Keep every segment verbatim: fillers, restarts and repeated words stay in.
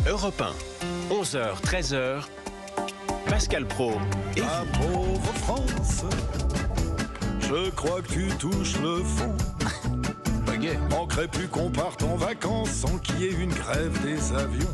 Europe un, onze heures treize heures, Pascal Praud et Ma pauvre France, je crois que tu touches le fond. Baguette. Manquerait plus qu'on parte en vacances sans qu'il y ait une grève des avions.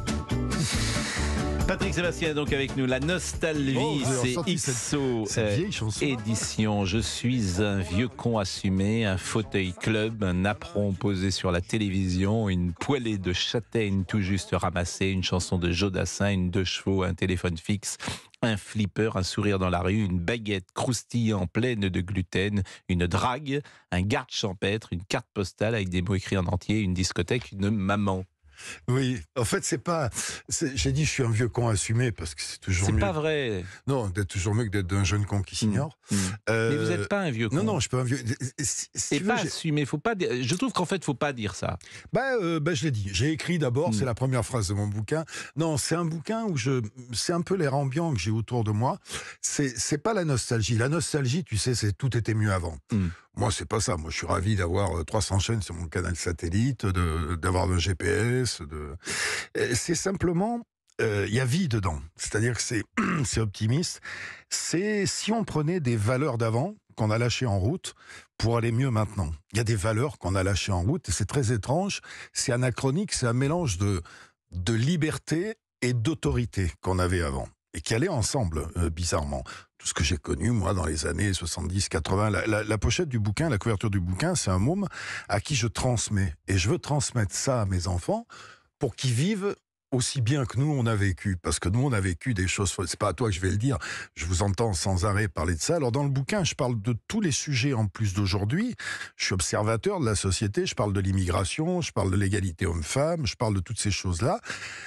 Patrick Sébastien est donc avec nous. La nostalgie, Oh, vous avez c'est ressorti X O cette- cette euh, vieille chanson. édition. Je suis un vieux con assumé, un fauteuil club, un apron posé sur la télévision, une poêlée de châtaigne tout juste ramassée, une chanson de Jodassin, une deux chevaux, un téléphone fixe, un flipper, un sourire dans la rue, une baguette croustillant pleine de gluten, une drague, un garde champêtre, une carte postale avec des mots écrits en entier, une discothèque, une maman. Oui, en fait, c'est pas. c'est- J'ai dit, je suis un vieux con assumé parce que c'est toujours C'est mieux. pas vrai. Non, d'être toujours mieux que d'être un jeune con qui s'ignore. Mmh. Euh, Mais vous n'êtes pas un vieux con. Non, non, je suis pas un vieux. Si, si Et tu pas veux, j'ai- assumé, faut pas dire- je trouve qu'en fait, faut pas dire ça. Bah, euh, bah, je l'ai dit. J'ai écrit d'abord, Mm. c'est la première phrase de mon bouquin. Non, c'est un bouquin où je, c'est un peu l'air ambiant que j'ai autour de moi. C'est, c'est pas la nostalgie. La nostalgie, tu sais, c'est tout était mieux avant. Mm. Moi, c'est pas ça. Moi, je suis ravi d'avoir euh, trois cents chaînes sur mon canal satellite, de, d'avoir le G P S. De... Euh, C'est simplement, il y a vie dedans. C'est-à-dire que c'est, c'est optimiste. C'est si on prenait des valeurs d'avant qu'on a lâchées en route pour aller mieux maintenant. Il y a des valeurs qu'on a lâchées en route et c'est très étrange. C'est anachronique. C'est un mélange de, de liberté et d'autorité qu'on avait avant et qui allaient ensemble, euh, bizarrement. Tout ce que j'ai connu, moi, dans les années soixante-dix quatre-vingts. La, la, la pochette du bouquin, la couverture du bouquin, c'est un môme à qui je transmets. Et je veux transmettre ça à mes enfants pour qu'ils vivent aussi bien que nous, on a vécu. Parce que nous, on a vécu des choses... C'est pas à toi que je vais le dire. Je vous entends sans arrêt parler de ça. Alors, dans le bouquin, je parle de tous les sujets en plus d'aujourd'hui. Je suis observateur de la société. Je parle de l'immigration. Je parle de l'égalité homme-femme. Je parle de toutes ces choses-là.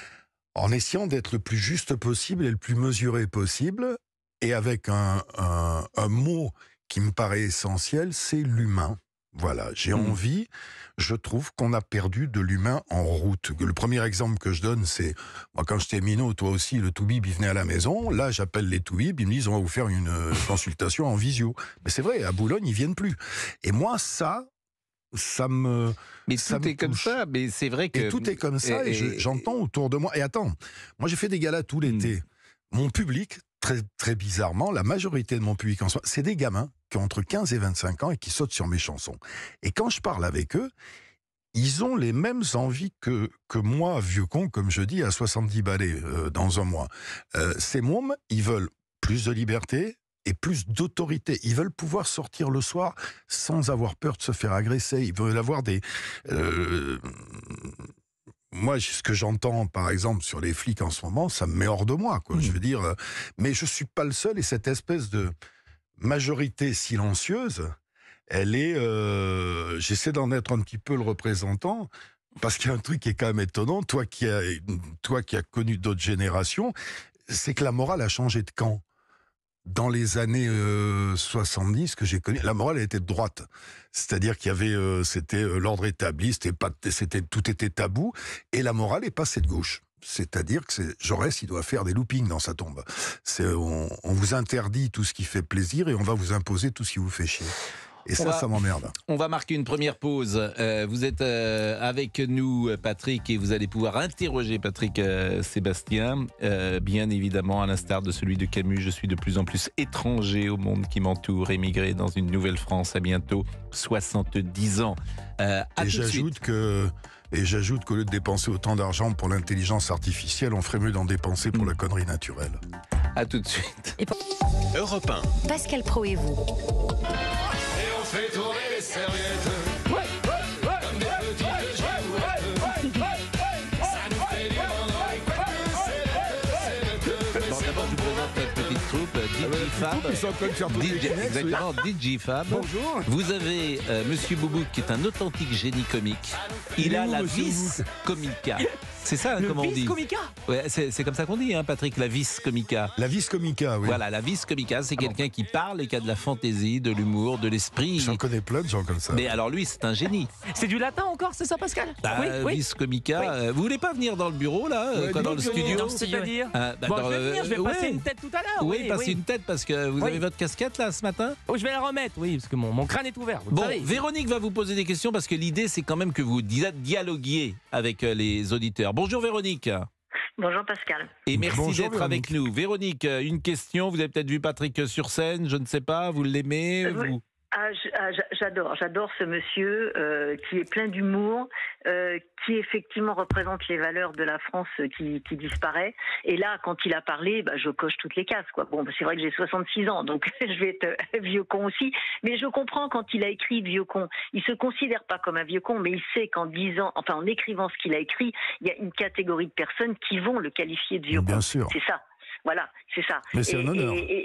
En essayant d'être le plus juste possible et le plus mesuré possible. Et avec un, un, un mot qui me paraît essentiel, c'est l'humain. Voilà, j'ai Mmh. envie, je trouve qu'on a perdu de l'humain en route. Le premier exemple que je donne, c'est, moi quand j'étais minot, toi aussi, le Toubib, il venait à la maison. Là, j'appelle les Toubib, ils me disent, on va vous faire une euh, consultation en visio. Mais c'est vrai, à Boulogne, ils viennent plus. Et moi, ça, ça me... Mais Ça tout me est comme touche. ça. Mais c'est vrai que Et tout est comme ça, et, et- je- j'entends autour de moi. Et attends, moi j'ai fait des galas tout l'été. Mon public, très, très bizarrement, la majorité de mon public en soi, c'est des gamins qui ont entre quinze et vingt-cinq ans et qui sautent sur mes chansons. Et quand je parle avec eux, ils ont les mêmes envies que, que moi, vieux con, comme je dis, à soixante-dix balais euh, dans un mois. Euh, ces mômes, ils veulent plus de liberté et plus d'autorité. Ils veulent pouvoir sortir le soir sans avoir peur de se faire agresser. Ils veulent avoir des... euh, moi, ce que j'entends, par exemple, sur les flics en ce moment, ça me met hors de moi, quoi. Mmh. Je veux dire, euh, mais je suis pas le seul, et cette espèce de majorité silencieuse, elle est... euh, j'essaie d'en être un petit peu le représentant, parce qu'il y a un truc qui est quand même étonnant, toi qui as, toi qui as connu d'autres générations, c'est que la morale a changé de camp. Dans les années euh, soixante-dix que j'ai connu, la morale elle était de droite. C'est-à-dire qu'il y avait, euh, c'était euh, l'ordre établi, c'était pas, c'était, tout était tabou, et la morale est passée de gauche. C'est-à-dire que c'est, Jaurès, il doit faire des loopings dans sa tombe. C'est, on, on vous interdit tout ce qui fait plaisir et on va vous imposer tout ce qui vous fait chier. Et ça, On va- ça m'emmerde. On va marquer une première pause. Euh, vous êtes euh, avec nous, Patrick, et vous allez pouvoir interroger Patrick euh, Sébastien. Euh, bien évidemment, à l'instar de celui de Camus, je suis de plus en plus étranger au monde qui m'entoure, émigré dans une nouvelle France à bientôt soixante-dix ans. Euh, à Et tout de suite. j'ajoute que... Et j'ajoute qu'au lieu de dépenser autant d'argent pour l'intelligence artificielle, on ferait mieux d'en dépenser pour Mm. la connerie naturelle. À tout de suite. Europe un. Pascal Praud et vous. Et on fait tourner les serviettes. Comme des petites girouettes. Ça nous fait du bon dans les couettes. Bon, d'abord, je vous présente notre petite troupe, D J Fab. D J, exactement, D J Fab. Bonjour. Vous avez euh, Monsieur Boubouk qui est un authentique génie comique. Il Il est a où, la Monsieur vis comica. C'est ça, hein, Le comment on dit. vice comica. Ouais, c'est, c'est comme ça qu'on dit, hein, Patrick, la vis comica. La vis comica, oui. Voilà, la vis comica, c'est quelqu'un qui parle et qui a de la fantaisie, de l'humour, de l'esprit. J'en connais plein de gens comme ça. Mais alors lui, c'est un génie. C'est du latin encore, c'est ça, Pascal? Bah, vis comica. Oui. euh, vous voulez pas venir dans le bureau là, euh, Ouais, quoi, dans dis le donc, studio Non, c'est-à-dire Euh, bah, Bon, dans je vais le- venir, je vais ouais. passer une tête tout à l'heure. Oui, passez une tête parce que vous Oui. avez votre casquette là ce matin. Oh, je vais la remettre, oui, parce que mon, mon crâne est ouvert. Vous le Bon, savez. Véronique va vous poser des questions parce que l'idée c'est quand même que vous dia- dialoguiez avec euh, les auditeurs. Bonjour Véronique. Bonjour Pascal. Et merci Bonjour, d'être avec nous. Véronique, une question. Vous avez peut-être vu Patrick sur scène, je ne sais pas. Vous l'aimez Euh, oui. vous... Ah, j- ah, j- j'adore, j'adore ce monsieur euh, qui est plein d'humour, euh, qui effectivement représente les valeurs de la France euh, qui, qui disparaît. Et là, quand il a parlé, bah, je coche toutes les cases, quoi. Bon, c'est vrai que j'ai soixante-six ans, donc je vais être euh, vieux con aussi. Mais je comprends quand il a écrit vieux con. Il se considère pas comme un vieux con, mais il sait qu'en disant, enfin en écrivant ce qu'il a écrit, il y a une catégorie de personnes qui vont le qualifier de vieux Bien con. sûr. C'est ça. Voilà, c'est ça. Mais c'est Et- un honneur. et-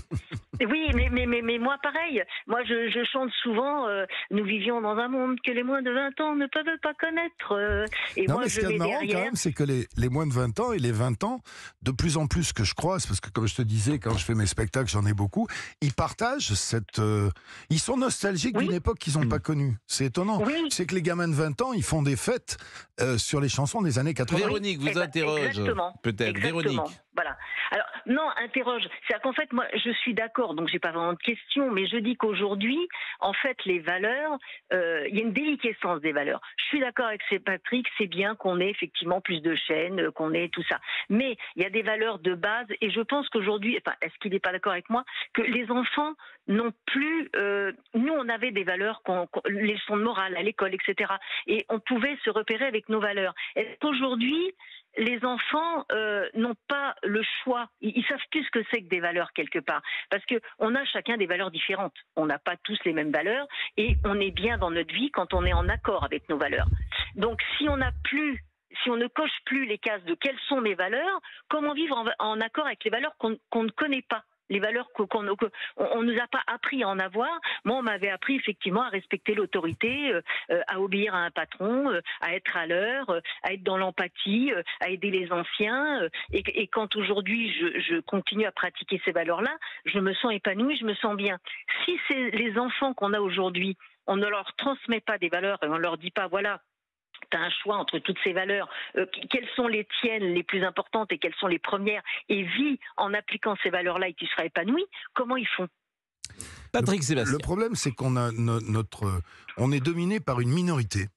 et- oui, mais, mais, mais, mais moi, pareil. Moi, je, je chante souvent euh, nous vivions dans un monde que les moins de vingt ans ne peuvent pas connaître. euh, et Non, moi, mais je ce qu'il y a de mets marrant quand derrière. même, c'est que les, les moins de vingt ans et les vingt ans, de plus en plus que je croise, parce que comme je te disais, quand je fais mes spectacles, j'en ai beaucoup, ils partagent cette... euh, ils sont nostalgiques Oui. d'une époque qu'ils n'ont Mm. pas connue. C'est étonnant. Oui. C'est que les gamins de vingt ans, ils font des fêtes euh, sur les chansons des années quatre-vingts. Véronique vous Eh ben, interroge. exactement. Peut-être. Exactement. Véronique. Voilà. Alors, non, interroge. C'est-à-dire qu'en fait, moi, je suis d'accord, donc j'ai pas vraiment de question, mais je dis qu'aujourd'hui, en fait, les valeurs, euh, il y a une déliquescence des valeurs. Je suis d'accord avec ces Patrick, c'est bien qu'on ait effectivement plus de chaînes, euh, qu'on ait tout ça. Mais il y a des valeurs de base, et je pense qu'aujourd'hui, enfin, est-ce qu'il n'est pas d'accord avec moi, que les enfants n'ont plus... Euh, nous, on avait des valeurs, qu'on, qu'on- les leçons de morale à l'école, et cetera. Et on pouvait se repérer avec nos valeurs. Est-ce qu'aujourd'hui, les enfants euh, n'ont pas le choix. Ils, ils savent plus ce que c'est que des valeurs quelque part, parce que on a chacun des valeurs différentes. On n'a pas tous les mêmes valeurs, et on est bien dans notre vie quand on est en accord avec nos valeurs. Donc, si on n'a plus, si on ne coche plus les cases de quelles sont mes valeurs, comment vivre en, en accord avec les valeurs qu'on, qu'on ne connaît pas? Les valeurs qu'on qu'on- qu'on- on nous a pas appris à en avoir. Moi, on m'avait appris effectivement à respecter l'autorité, euh, euh, à obéir à un patron, euh, à être à l'heure, euh, à être dans l'empathie, euh, à aider les anciens. euh, et, et quand aujourd'hui je, je continue à pratiquer ces valeurs-là, je me sens épanouie, je me sens bien. Si c'est les enfants qu'on a aujourd'hui, on ne leur transmet pas des valeurs et on leur dit pas voilà. Tu as un choix entre toutes ces valeurs. Euh, quelles sont les tiennes les plus importantes et quelles sont les premières? Et vis en appliquant ces valeurs-là et tu seras épanoui. Comment ils font? Patrick Sébastien. Le problème, c'est qu'on a no- notre, on est dominé par une minorité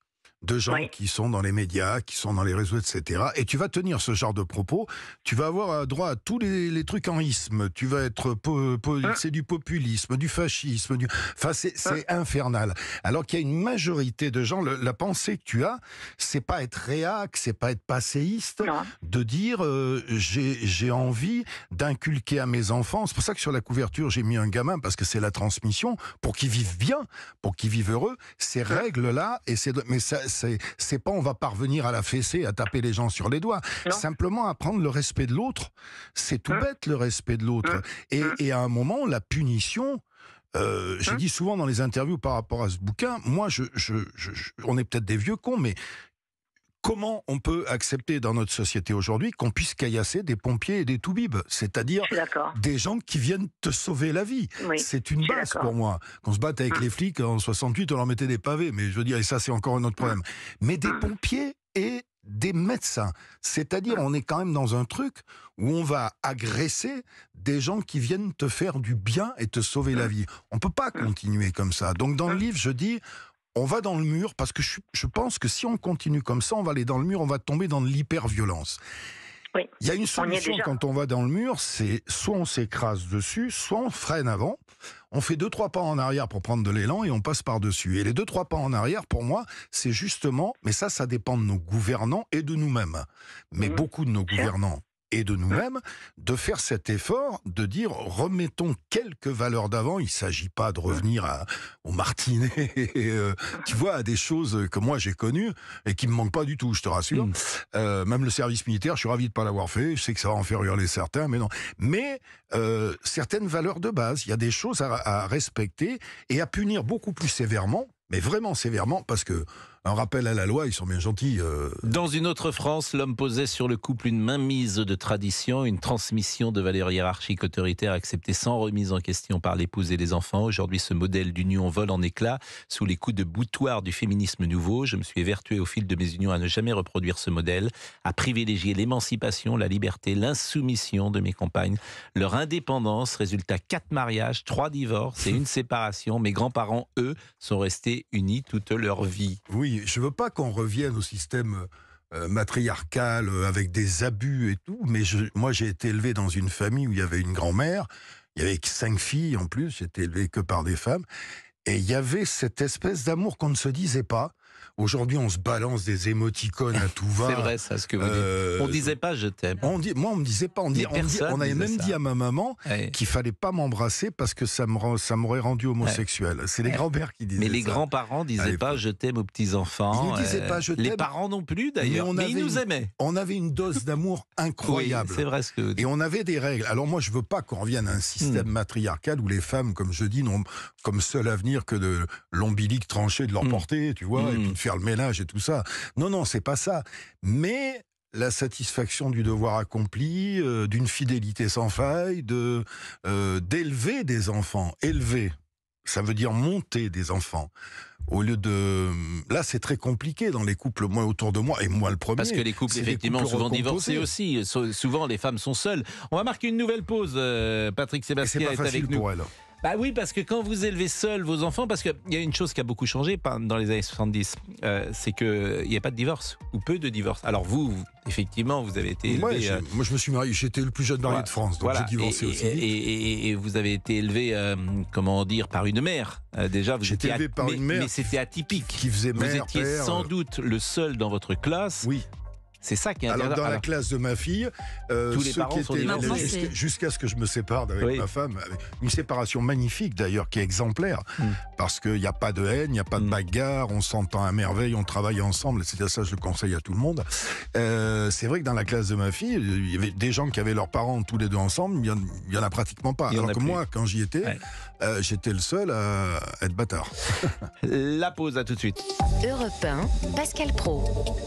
de gens Oui. qui sont dans les médias, qui sont dans les réseaux, et cetera. Et tu vas tenir ce genre de propos, tu vas avoir droit à tous les, les trucs en isme, tu vas être... Po, po- Hein. c'est du populisme, du fascisme, du... Enfin, c'est c'est infernal. Alors qu'il y a une majorité de gens, le- la pensée que tu as, c'est pas être réac, c'est pas être passéiste, Non. de dire euh, j'ai j'ai envie d'inculquer à mes enfants. C'est pour ça que sur la couverture, j'ai mis un gamin, parce que c'est la transmission, pour qu'ils vivent bien, pour qu'ils vivent heureux. Ces règles-là, et c'est de- mais ça, c'est c'est pas on va parvenir à la fessée, à taper les gens sur les doigts. Non. Simplement apprendre le respect de l'autre. C'est tout Hein. bête, le respect de l'autre. Hein. Et, Hein. et à un moment, la punition... Euh, j'ai Hein. dit souvent dans les interviews par rapport à ce bouquin, moi, je, je, je- je- on est peut-être des vieux cons, mais comment on peut accepter dans notre société aujourd'hui qu'on puisse caillasser des pompiers et des toubibs, c'est-à-dire Je suis d'accord. des gens qui viennent te sauver la vie. Oui. C'est une je suis base d'accord. pour moi. Qu'on se batte avec Hum. les flics en soixante-huit, on leur mettait des pavés, mais je veux dire, et ça c'est encore un autre problème. Mais des Hum. pompiers et des médecins. C'est-à-dire, on est quand même dans un truc où on va agresser des gens qui viennent te faire du bien et te sauver la vie. On peut pas continuer comme ça. Donc dans le livre, je dis, on va dans le mur, parce que je, je pense que si on continue comme ça, on va aller dans le mur, on va tomber dans de l'hyperviolence. Oui. Il y a une On y est solution déjà. quand on va dans le mur, c'est soit on s'écrase dessus, soit on freine avant, on fait deux, trois pas en arrière pour prendre de l'élan et on passe par-dessus. Et les deux, trois pas en arrière, pour moi, c'est justement, mais ça, ça dépend de nos gouvernants et de nous-mêmes. Mais Mmh. beaucoup de nos Sûr. gouvernants et de nous-mêmes, de faire cet effort, de dire, remettons quelques valeurs d'avant, il ne s'agit pas de revenir à, au martinet, et, euh, tu vois, à des choses que moi j'ai connues et qui me manquent pas du tout, je te rassure. Mm. Euh, même le service militaire, je suis ravi de pas l'avoir fait, je sais que ça va en faire hurler certains, mais non. Mais euh, certaines valeurs de base, il y a des choses à, à respecter et à punir beaucoup plus sévèrement, mais vraiment sévèrement, parce que un rappel à la loi, ils sont bien gentils. euh, Dans une autre France, l'homme posait sur le couple une mainmise de tradition, une transmission de valeurs hiérarchiques autoritaires acceptées sans remise en question par l'épouse et les enfants. Aujourd'hui, ce modèle d'union vole en éclats sous les coups de boutoir du féminisme nouveau. Je me suis évertué au fil de mes unions à ne jamais reproduire ce modèle, à privilégier l'émancipation, la liberté, l'insoumission de mes compagnes, leur indépendance. Résultat, quatre mariages, trois divorces et une séparation. Mes grands-parents, eux, sont restés unis toute leur vie. Oui, je veux pas qu'on revienne au système euh, matriarcale, euh, avec des abus et tout. Mais je, moi, j'ai été élevé dans une famille où il y avait une grand-mère. Il y avait cinq filles en plus. J'étais élevé que par des femmes. Et il y avait cette espèce d'amour qu'on ne se disait pas. Aujourd'hui, on se balance des émoticônes à tout va. C'est vrai, ça, ce que vous Euh, dites. On disait pas je t'aime. On dit, moi, on me disait pas. On, dit, Les on, dit- personnes on avait disaient même ça. dit à ma maman Ouais. qu'il fallait pas m'embrasser parce que ça me rend- ça m'aurait rendu homosexuel. C'est les Ouais. grands-pères qui disaient Mais les ça. grands-parents À disaient l'époque. pas je t'aime aux petits-enfants. Ils ne disaient pas, je Les t'aime. parents non plus d'ailleurs. Mais on Mais, avait ils nous une- aimaient. On avait une dose d'amour incroyable. Oui, c'est vrai ce que vous dites. Et on avait des règles. Alors moi, je veux pas qu'on revienne à un système Mm. matriarcal où les femmes, comme je dis, n'ont comme seul avenir que de l'ombilic tranché de leur Mm. porter, tu vois, et Mm. puis de faire le ménage et tout ça. Non, non, c'est pas ça. Mais la satisfaction du devoir accompli, euh, d'une fidélité sans faille, de euh, d'élever des enfants. Élever, ça veut dire monter des enfants. Au lieu de... Là, c'est très compliqué dans les couples, moi, autour de moi, et moi le premier. Parce que les couples, c'est des effectivement, couples souvent divorcés recomposés. aussi. So- Souvent, les femmes sont seules. On va marquer une nouvelle pause. euh, Patrick Et c'est Sébastien pas est facile avec nous. pour elle. Bah oui, parce que quand vous élevez seul vos enfants, parce qu'il y a une chose qui a beaucoup changé par- dans les années soixante-dix, euh, c'est qu'il n'y a pas de divorce, ou peu de divorce. Alors vous, vous- effectivement, vous avez été élevé... Ouais, j'ai- euh, moi, je me suis marié, j'étais le plus jeune marié voilà. de France, donc Voilà. j'ai divorcé et, aussi et, vite. et- et- et vous avez été élevé, euh, comment dire, par une mère. Euh, déjà, vous J'étais étiez élevé at- par mais, une mère mais c'était atypique. qui faisait Vous mère, étiez père, sans euh, doute le seul dans votre classe. Oui. C'est ça qui est Alors, intéressant. dans la Alors, classe de ma fille, euh, Tous les ceux parents qui sont étaient divorcés. élevés Maintenant, jusqu'à, c'est- jusqu'à ce que je me sépare d'avec Oui. ma femme, avec une séparation magnifique d'ailleurs, qui est exemplaire, Mm. parce qu'il n'y a pas de haine, il n'y a pas de Mm. bagarre, on s'entend à merveille, on travaille ensemble, c'est ça, je le conseille à tout le monde. Euh, c'est vrai que dans la classe de ma fille, il y avait des gens qui avaient leurs parents tous les deux ensemble, il n'y en, en a pratiquement pas. Il y en Alors a que plus. moi, quand j'y étais, Ouais. euh, j'étais le seul à être bâtard. La pause, à tout de suite. Europe un, Pascal Pro.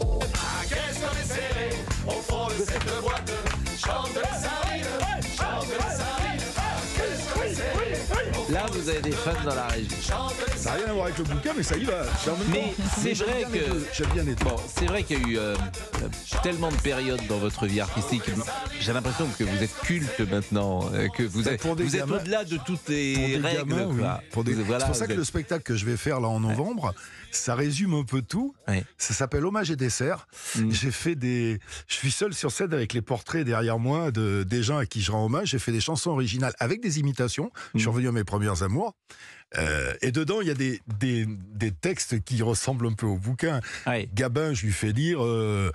Là, vous avez des fans dans la région. Ça n'a rien à voir avec le bouquin, mais ça y va. En même Mais temps, c'est j'aime vrai bien les que- deux, J'aime bien les deux. Bon, c'est vrai qu'il y a eu euh, euh, tellement de périodes dans votre vie artistique. J'ai l'impression que vous êtes culte maintenant, euh, que vous Bah, êtes, pour des vous êtes gamins- au-delà de toutes les Pour des règles. gamins, oui. quoi. Pour des- Vous- voilà, c'est pour ça vous que êtes- le spectacle que je vais faire là en novembre, ça résume un peu tout. Ouais. Ça s'appelle Hommage et dessert. Mm. J'ai fait des, je suis seul sur scène avec les portraits derrière moi de des gens à qui je rends hommage. J'ai fait des chansons originales avec des imitations. Je suis Mm. revenu à mes premières amours. Euh, et dedans, il y a des, des, des textes qui ressemblent un peu au bouquin. Ouais. Gabin, je lui fais dire euh,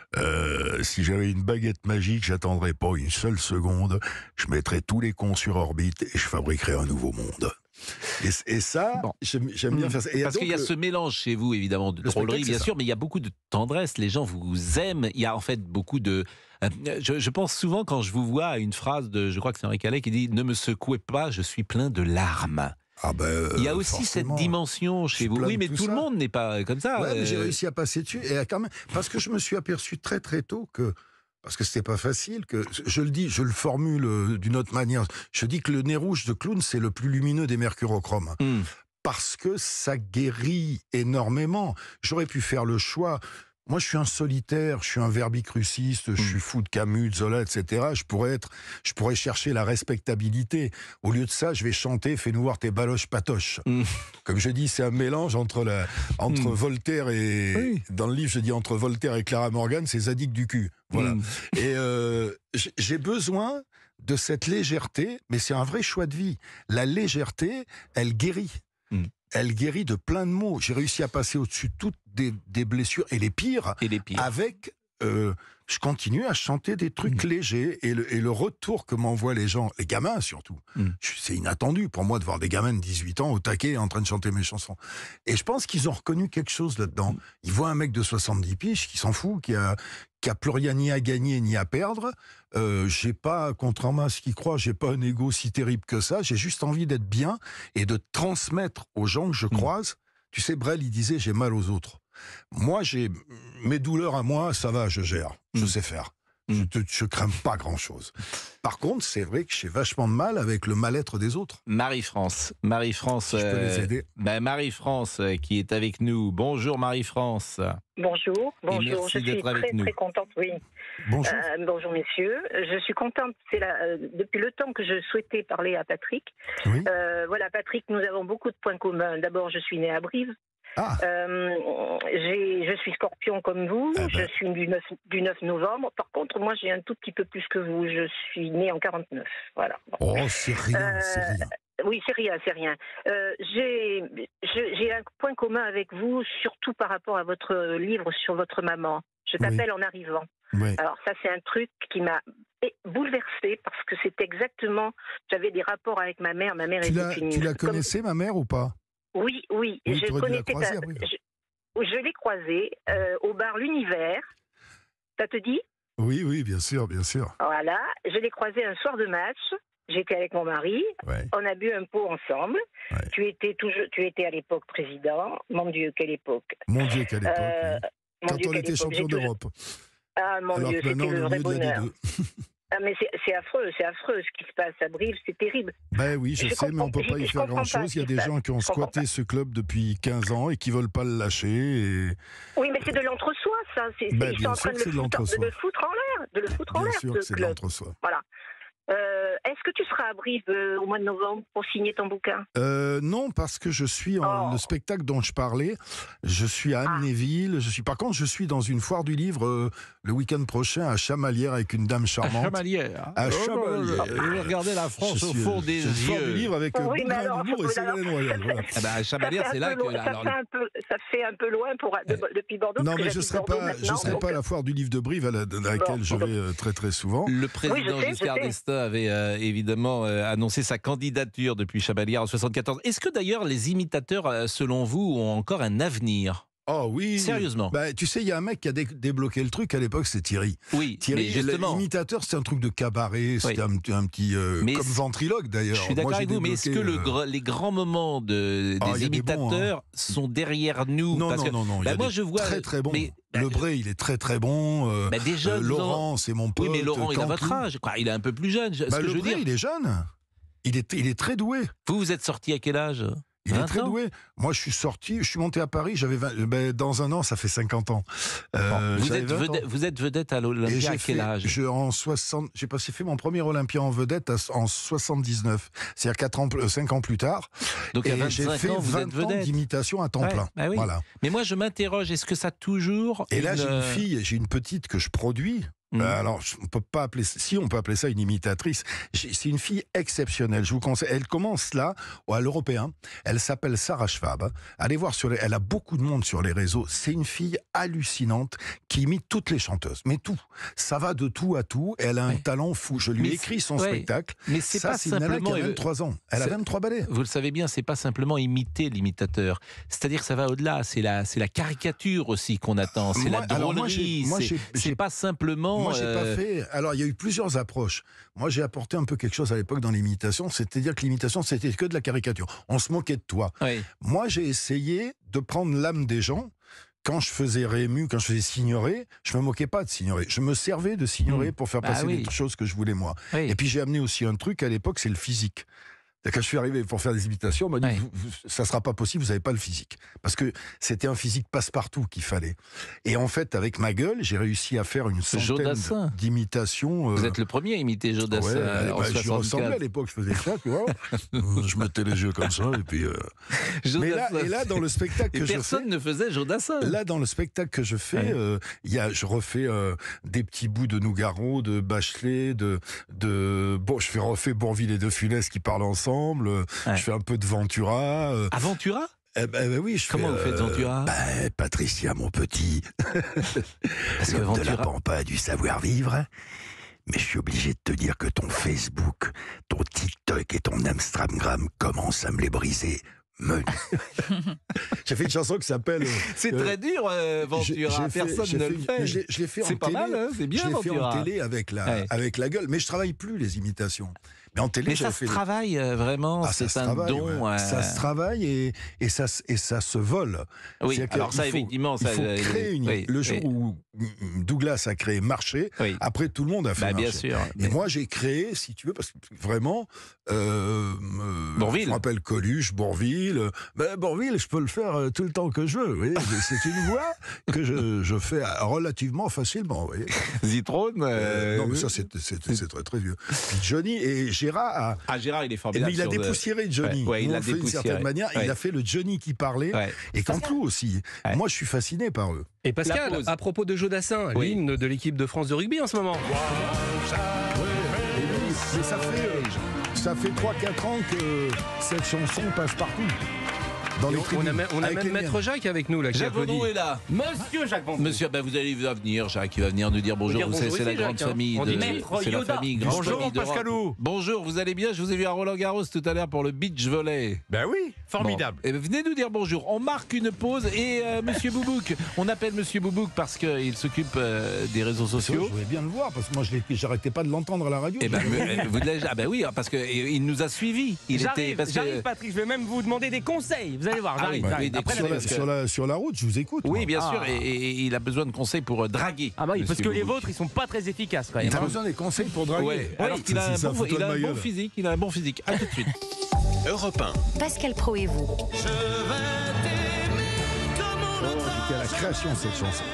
euh, si j'avais une baguette magique, j'attendrais pas une seule seconde. Je mettrais tous les cons sur orbite et je fabriquerais un nouveau monde. Et, et ça, Bon. j'aime j'aime bien Mm. faire ça. Et Parce donc, qu'il y a le- ce mélange chez vous, évidemment, de le drôlerie, spectacle, bien c'est sûr, mais il y a beaucoup de tendresse. Les gens vous aiment. Il y a en fait beaucoup de. euh, Je, je pense souvent quand je vous vois à une phrase de, je crois que c'est Henri Calais qui dit "Ne me secouez pas, je suis plein de larmes." Ah ben, Il y a euh, aussi forcément. cette dimension Je chez suis vous. plein Oui, de mais tout tout, le ça. monde n'est pas comme ça. Ouais, mais j'ai euh, réussi à passer dessus. Et quand même, parce que je me suis aperçu très très tôt que, parce que c'était pas facile, que je le dis, je le formule euh, d'une autre manière. Je dis que le nez rouge de clown, c'est le plus lumineux des mercurochromes. hmm. Parce que ça guérit énormément. J'aurais pu faire le choix. Moi, je suis un solitaire, je suis un verbicruciste, je suis fou de Camus, de Zola, et cetera. Je pourrais être, je pourrais chercher la respectabilité. Au lieu de ça, je vais chanter "Fais-nous voir tes baloches patoches". Mm. Comme je dis, c'est un mélange entre la, entre Mm. Voltaire et, Oui. dans le livre, je dis entre Voltaire et Clara Morgan, c'est Zadig du cul. Voilà. Mm. Et euh, j'ai- j'ai besoin de cette légèreté, mais c'est un vrai choix de vie. La légèreté, elle guérit. Mm. Elle guérit de plein de maux. J'ai réussi à passer au-dessus de toutes des, des blessures, et les pires, Et les pires. avec... euh, je continue à chanter des trucs Mm. légers, et le, et le retour que m'envoient les gens, les gamins surtout, Mm. je- c'est inattendu pour moi de voir des gamins de dix-huit ans au taquet en train de chanter mes chansons. Et je pense qu'ils ont reconnu quelque chose là-dedans. Mm. Ils voient un mec de soixante-dix piges qui s'en fout, qui a, qui a plus rien ni à gagner ni à perdre. Euh, j'ai pas, contrairement à ce qu'ils croient, j'ai pas un ego si terrible que ça. J'ai juste envie d'être bien et de transmettre aux gens que je croise. Tu sais, Brel, il disait, j'ai mal aux autres. Moi, j'ai mes douleurs à moi, ça va, je gère, je Mm. sais faire. Mm. Je, te, je crains pas grand-chose. Par contre, c'est vrai que j'ai vachement de mal avec le mal-être des autres. Marie-France. Marie-France. Si je peux les euh, aider. ben, Marie-France euh, qui est avec nous. Bonjour Marie-France. Bonjour, bonjour. merci Je suis d'être avec très nous. très contente. Oui. Bonjour. Euh, bonjour messieurs. Je suis contente. C'est la, euh, depuis le temps que je souhaitais parler à Patrick. Oui. Euh, voilà, Patrick, nous avons beaucoup de points communs. D'abord, je suis née à Brive. Ah, Euh, j'ai- je suis scorpion comme vous, Ah ben. je suis du neuf, du neuf novembre. Par contre, moi, j'ai un tout petit peu plus que vous. Je suis née en quarante-neuf. Voilà. Bon. oh, c'est rien, Euh, c'est rien. Oui, c'est rien, c'est rien. Euh, j'ai je- j'ai un point commun avec vous, surtout par rapport à votre livre sur votre maman. Je Oui. t'appelle en arrivant. Oui. Alors ça, c'est un truc qui m'a bouleversée parce que c'est exactement. J'avais des rapports avec ma mère. Ma mère Tu était la, une. tu la comme- connaissais, ma mère, ou pas? Oui, oui. Oui, je t'aurais dû la connaissais. croiser, ta- après. je je l'ai croisée euh, au bar L'Univers. Ça te dit? Oui, oui, bien sûr, bien sûr. Voilà. Je l'ai croisée un soir de match. J'étais avec mon mari. Ouais. On a bu un pot ensemble. Ouais. Tu étais toujours, tu étais à l'époque président. Mon Dieu, quelle époque. Mon Dieu, quelle époque. Euh, oui. mon Quand Dieu, on quelle était époque. champion J'ai toujours- d'Europe. Ah mon Alors Dieu, que maintenant, c'était on est le au vrai milieu de l'année bonheur. deux. Ah mais c'est c'est affreux, c'est affreux ce qui se passe à Brive, c'est terrible. Ben oui, je, Je sais, mais on comprends- peut pas y je faire comprends pas grand-chose. ce Il y a qui des se gens qui ont passe. Je comprends squatté ce club depuis quinze ans et qui veulent pas le lâcher. Et... Oui, mais c'est de l'entre-soi, ça. C'est, c'est- Ben, ils bien sont en sûr train que de c'est le, de foutre, l'entre-soi. de le foutre en l'air, de le foutre en Bien l'air, sûr ce que c'est de club. l'entre-soi. Voilà. Euh, est-ce que tu seras à Brive euh, au mois de novembre pour signer ton bouquin? Euh, non, parce que je suis en Oh. le spectacle dont je parlais. Je suis à Ah. Amnéville. Je suis, par contre, je suis dans une foire du livre euh, le week-end prochain à Chamalières avec une dame charmante. Chamalière. À Chamalières. Vous regardez la France Je au suis, fond euh, des c'est une foire du yeux. livre avec euh, Oui, mais Bougrain alors, d'Humour et mais Ségolène alors, Royal. Voilà. Ah bah, à Chamalières, Ça fait c'est un là peu que. loin- ça, alors, fait un peu, ça fait un peu loin pour, de- depuis Bordeaux. Non, parce que mais je ne j'habite serai Bordeaux pas, je maintenant, serai donc- pas à la foire du livre de Brive à, la, à laquelle Bon, je donc- vais euh, très très souvent. Le président Oui, je sais, je Giscard sais. d'Estaing avait euh, évidemment euh, annoncé sa candidature depuis Chamalières en soixante-quatorze. Est-ce que d'ailleurs les imitateurs, euh, selon vous, ont encore un avenir? Oh oui. Sérieusement? Bah, tu sais, il y a un mec qui a dé- débloqué le truc à l'époque, c'est Thierry. Oui, Thierry, mais justement. l'imitateur, c'était un truc de cabaret, c'était Oui. un, un petit. euh, Mais comme c'est- ventriloque d'ailleurs. Je suis Moi, d'accord j'ai avec vous, mais est-ce que débloqué, le euh, gr- les grands moments de, Ah, des il y a des bons, imitateurs sont derrière nous? Non, Parce non, que, non, non. il y bah, a moi, des je vois. très très bon. mais, bah, Lebré, il est très très bon. euh, bah, des euh, jeunes. vous en- Laurent, c'est mon pote. Oui, mais Laurent, il a votre Cantou. âge. Quoi, il est un peu plus jeune. Ce Bah, que je veux Lebré, dire. il est jeune. Il est, il est très doué. Vous, vous êtes sorti à quel âge? Il est vingt très ans? doué. Moi, je suis sorti, je suis monté à Paris, j'avais vingt ben, dans un an, ça fait cinquante ans. Euh, vous, j'avais êtes vingt ans. vedette, vous êtes vedette à Et l'Olympia j'ai à quel fait- âge? je, en soixante, j'ai passé fait mon premier Olympia en vedette à- en soixante-dix-neuf, c'est-à-dire quatre ans, pl- cinq ans plus tard. Donc à Et j'ai vingt-cinq fait ans, vous êtes vingt ans vedette. d'imitation à temps Ouais, plein. bah oui. Voilà. Mais moi, je m'interroge, est-ce que ça a toujours. Et là, une, j'ai une euh, fille, j'ai une petite que je produis. Mhm. Euh, alors, je- on peut pas appeler, si on peut appeler ça une imitatrice, j'ai- c'est une fille exceptionnelle. Je vous conseille. Elle commence là, à l'Européen. Elle s'appelle Sarah Schwab. Allez voir sur les, elle a beaucoup de monde sur les réseaux. C'est une fille hallucinante qui imite toutes les chanteuses, mais tout. Ça va de tout à tout. Et elle a un Ouais. talent fou. Je lui Mais ai écrit son ouais. spectacle. Mais c'est Ça, pas c'est une nana qui simplement. a vingt-trois ans. Elle a c'est- vingt-trois ballets. Vous le savez bien, c'est pas simplement imiter l'imitateur. C'est-à-dire que ça va au-delà. C'est la, c'est la caricature aussi qu'on attend. C'est Moi- la alors moi, drôlerie. j'ai- moi, c'est, j'ai- c'est j'ai- pas simplement. Moi, j'ai euh, pas fait. Alors, il y a eu plusieurs approches. Moi, j'ai apporté un peu quelque chose à l'époque dans l'imitation, c'est-à-dire que l'imitation, c'était que de la caricature. On se moquait de toi. oui. Moi, j'ai essayé de prendre l'âme des gens. Quand je faisais Rému, quand je faisais Signoret, je me moquais pas de Signoret. Je me servais de Signoret Mmh. pour faire Bah passer oui. les choses que je voulais moi. oui. Et puis j'ai amené aussi un truc à l'époque, c'est le physique. Quand je suis arrivé pour faire des imitations, on m'a dit, Ouais. vous- vous- ça sera pas possible, vous n'avez pas le physique. Parce que c'était un physique passe-partout qu'il fallait. Et en fait, avec ma gueule, j'ai réussi à faire une centaine Jodassin. d'imitations. Vous euh, êtes le premier à imiter Jodassin ouais, allez, en bah, j'y ressemblais à soixante-quatre. l'époque, je faisais ça, tu vois. Euh, je mettais les yeux comme ça, et puis... euh, Mais là, Jodassin. et là, dans le spectacle Et que je fais... personne ne faisait Jodassin. Là, dans le spectacle que je fais, Ouais. euh, il y a, je refais euh, des petits bouts de Nougaro, de Bachelet, de, de bon, je fais refais Bourvil et De Funès qui parlent ensemble. euh, Ouais. Je fais un peu de Ventura. euh, Aventura? eh ben, ben oui, je Comment fais, vous faites Ventura? ben, Patricia, mon petit. Parce que L'homme de la Ventura. pampa du savoir-vivre. Mais je suis obligé de te dire que ton Facebook, ton TikTok et ton Instagram commencent à me les briser. Me- J'ai fait une chanson qui s'appelle. euh, C'est euh, très dur, euh, j'ai- Ventura. j'ai fait- Personne j'ai ne fait le une- fait. mais Je l'ai- je l'ai fait en C'est pas télé. mal, hein, c'est bien Je l'ai fait en Ventura. télé avec la, Ouais. avec la gueule. Mais je travaille plus les imitations. Mais en télé, Mais ça j'avais se fait. les- travaille euh, vraiment, Ah, ça c'est se un travaille, don. ouais. euh, Ça se travaille et, et, ça, se- et ça se vole. Oui, C'est-à-dire alors qu'il ça, faut- effectivement, Il ça. faut euh, créer une. oui, le jour oui, où mm, Douglas a créé Marché, oui. après tout le monde a fait Bah, bien Marché. sûr. Et Mais- moi, j'ai créé, si tu veux, parce que vraiment, euh, euh, Bourvil. je me rappelle Coluche, Bourville. euh, Ben, Bourville, je peux le faire euh, tout le temps que je veux. vous voyez. C'est une voix que je, je fais euh, relativement facilement. vous voyez. Zitrone. Euh, euh, non, mais ça, c'est c'est- c'est très très vieux. Puis Johnny, et j'ai Gérard a... Ah, Gérard, il est Mais formidable. il a sur de- dépoussiéré Johnny. Ouais, ouais, il Nous, l'a on le fait d'une dépoussiéré. certaine manière. Ouais. Il a fait le Johnny qui parlait. Ouais. Et Cantou aussi. Ouais. Moi, je suis fasciné par eux. Et La Pascal, pause. à propos de Jodassin, Oui. l'hymne de l'équipe de France de rugby en ce moment. Et oui, mais ça fait, euh, ça fait trois quatre ans que cette chanson passe partout. Dans les Et on, on a, tribunes, même- on a avec même les Maître miennes. Jacques avec nous là qui Jacques applaudit. Vendroux est là. Monsieur Jacques Vendroux. Monsieur, ben vous allez il va venir, Jacques, il va venir nous dire bonjour. dire Vous savez, bonjour c'est la ici, grande Jacques, hein. famille. On de- dit Maître C'est la Yoda. famille, grande Bonjour, famille d'Europe. Pascalou. Bonjour, vous allez bien? Je vous ai vu à Roland Garros tout à l'heure pour le beach volley. Ben oui, formidable. Bon. Eh ben, venez nous dire bonjour. On marque une pause et euh, Monsieur Boubouk, on appelle Monsieur Boubouk parce qu'il s'occupe euh, des réseaux Je sociaux. voulais bien le voir parce que moi, je l'ai- j'arrêtais pas de l'entendre à la radio. Eh ben, euh, vous l'avez- ah ben oui, parce que euh, il nous a suivis. Il était J'arrive, parce que j'arrive, Patrick. Je vais même vous demander des conseils. Vous allez voir, Ah j'arrive. oui, j'arrive. oui, des Après, sur, la- la, sur, la, sur la route, je vous écoute. oui, moi. bien Ah. sûr, et, et- et il a besoin de conseils pour euh, draguer. Ah bah oui, parce Monsieur que les Boubouk. vôtres, ils sont pas très efficaces quand même. T'as hein. besoin des conseils pour draguer. Ouais, Oui, alors qu'il a, c'est un ça, bon, fous-toi il a de un ma bon gueule. physique, il a un bon physique. À tout de suite. Europe un. Pascal Pro et vous. Oh, C'était à la création de cette chanson.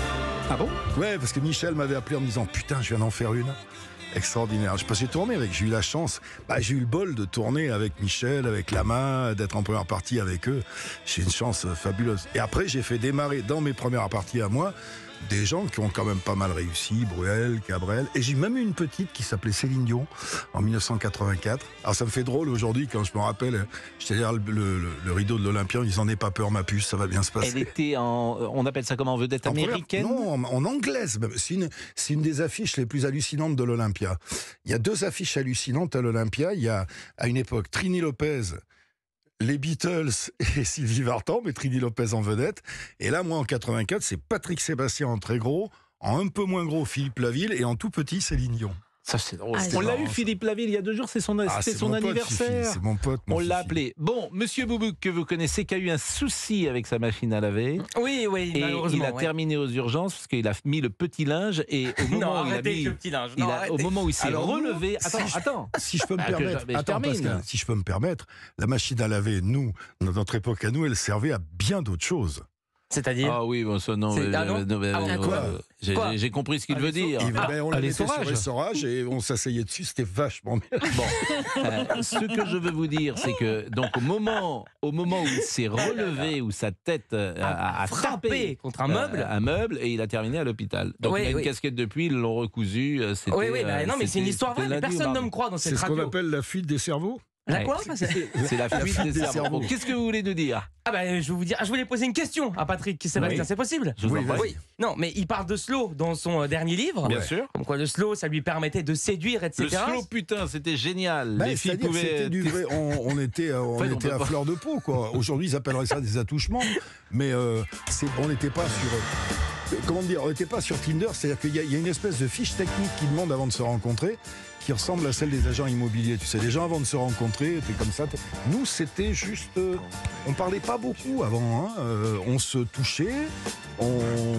Ah bon? Ouais, parce que Michel m'avait appelé en me disant putain, je viens d'en faire une. Extraordinaire. Je sais pas, j'ai tourné avec, j'ai eu la chance, bah, j'ai eu le bol de tourner avec Michel, avec Lama, d'être en première partie avec eux. J'ai une chance euh, fabuleuse. Et après, j'ai fait démarrer dans mes premières parties à moi des gens qui ont quand même pas mal réussi, Bruel, Cabrel. Et j'ai même eu une petite qui s'appelait Céline Dion en mille neuf cent quatre-vingt-quatre. Alors ça me fait drôle aujourd'hui quand je me rappelle, j'étais derrière le, le- le- le rideau de l'Olympia en disant n'aie pas peur ma puce, ça va bien se passer. Elle était en, on appelle ça comment, en vedette En première- américaine? Non, en, en anglaise même. C'est une, c'est une des affiches les plus hallucinantes de l'Olympia. Il y a deux affiches hallucinantes à l'Olympia. Il y a, à une époque, Trini Lopez, les Beatles et Sylvie Vartan, mais Trini Lopez en vedette. Et là, moi, en quatre-vingt-quatre, c'est Patrick Sébastien en très gros, en un peu moins gros, Philippe Laville, et en tout petit, Céline Dion. Ça, c'est drôle. Ah, on c'est l'a marrant, eu, ça. Philippe Laville, il y a deux jours, c'est son, Ah, c'était c'est son mon pote, anniversaire. Fifi, c'est mon pote. mon On l'a Fifi. appelé. Bon, Monsieur Boubouk, que vous connaissez, qui a eu un souci avec sa machine à laver. Oui, oui, Et malheureusement. il a ouais. terminé aux urgences parce qu'il a mis le petit linge et au moment Non, où il a arrêtez mis, avec le petit linge. il Non, a- au arrêtez. moment où il s'est Alors, relevé. si Attends, je- attends. Si je peux me Ah, que permettre, je- mais je attends, termine. Pascal, si je peux me permettre, la machine à laver, nous, dans notre époque à nous, elle servait à bien d'autres choses. C'est-à-dire Ah oui, bon, ça non. C'est- euh, ah non euh, non, euh, Ah, euh, quoi euh, j'ai- Quoi j'ai- J'ai compris ce qu'il Ah, veut les dire. Et ben, on ah, la les mettait sur saurages. les saurages et on s'asseyait dessus, c'était vachement bien. Bon, euh, ce que je veux vous dire, c'est que donc au moment, au moment où il s'est relevé, où sa tête euh, a, a frappé tapé contre un meuble. euh, un meuble, et il a terminé à l'hôpital. Donc Oui, il a une oui. casquette depuis, ils l'ont recousu. euh, c'était, Oui, oui, bah, euh, non, mais c'est une c'était- histoire vraie, c'était mais lundi ou personne ne mardi. me croit dans C'est cette ce qu'on radio. appelle la fuite des cerveaux. La quoi Ouais. C'est la fuite fuite des des cerveaux. cerveaux. Qu'est-ce que vous voulez nous dire? Ah bah je vais vous dire, je voulais poser une question à Patrick Sébastien, Oui. c'est possible? Je vous Oui, en prie. Oui. Non, mais il parle de slow dans son euh, dernier livre. Bien sûr. Comme quoi le slow, ça lui permettait de séduire, et Le cetera. slow, putain, c'était génial. Ben, Les filles c'est-à-dire que pouvaient. c'était du vrai. On, on était, euh, on En fait, on était peut à pas. fleur de peau, quoi. Aujourd'hui, ils appelleraient ça des attouchements, mais euh, c'est- on n'était pas sur. euh, comment dire, on n'était pas sur Tinder. C'est-à-dire qu'il y, a- il y a une espèce de fiche technique qui demande avant de se rencontrer, qui ressemble à celle des agents immobiliers. Tu sais, les gens avant de se rencontrer, t'es comme ça. t'es- Nous, c'était juste. euh, on parlait pas beaucoup avant. Hein. Euh, on se touchait. On.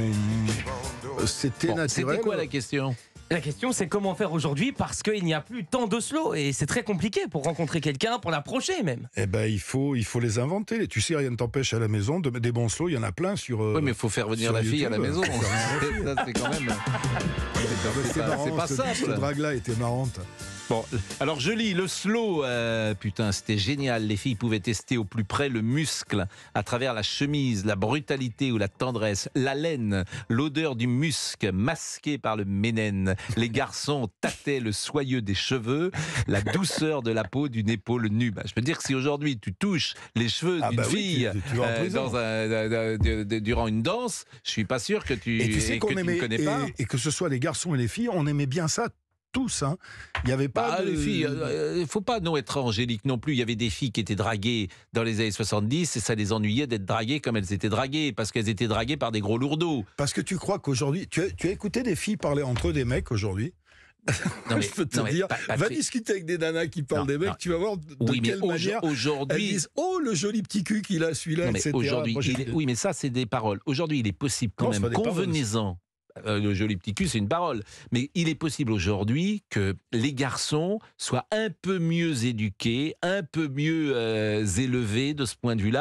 C'était Bon, naturel. c'était quoi la question? La question, c'est comment faire aujourd'hui parce qu'il n'y a plus tant de slow et c'est très compliqué pour rencontrer quelqu'un, pour l'approcher même. Eh ben, il faut, il faut les inventer. Tu sais, rien ne t'empêche à la maison de mettre des bons slows. Il y en a plein sur. euh, Oui, mais il faut faire venir sur la fille à la YouTube. maison. Ça, c'est quand même. C'est C'est pas, marrant, c'est pas ce- simple. Cette drague-là était marrante. Bon, alors je lis le slow. euh, putain, c'était génial. Les filles pouvaient tester au plus près le muscle à travers la chemise, la brutalité ou la tendresse, la laine, l'odeur du musc masqué par le ménène. Les garçons tâtaient le soyeux des cheveux, la douceur de la peau d'une épaule nue. Bah, je peux dire que si aujourd'hui tu touches les cheveux Ah d'une bah oui, fille tu- tu vas en euh, prison. dans un- euh, de- de- durant une danse, je suis pas sûr que tu Et tu sais et qu'on que tu aimait, ne connais et, pas. et que ce soit les garçons et les filles, on aimait bien ça tous. Hein. Il n'y avait pas Bah, de... les filles, il ne faut pas non être angélique non plus. Il y avait des filles qui étaient draguées dans les années soixante-dix et ça les ennuyait d'être draguées comme elles étaient draguées parce qu'elles étaient draguées par des gros lourdeaux. Parce que tu crois qu'aujourd'hui... Tu as, tu as écouté des filles parler entre eux des mecs aujourd'hui? Non, mais- Je peux te non, mais dire, Pa- va Patrick- discuter avec des nanas qui parlent Non, des mecs, non. tu vas voir de Oui, mais quelle au- manière elles aujourd'hui, disent « Oh, le joli petit cul qu'il a, celui-là, non, mais et cetera » aujourd'hui, Moi, j'ai- il est- oui, mais ça c'est des paroles. Aujourd'hui, il est possible quand Non, c'est même, pas des paroles. convenez-en. Euh, le joli petit cul, c'est une parole. Mais il est possible aujourd'hui que les garçons soient un peu mieux éduqués, un peu mieux euh, élevés de ce point de vue-là.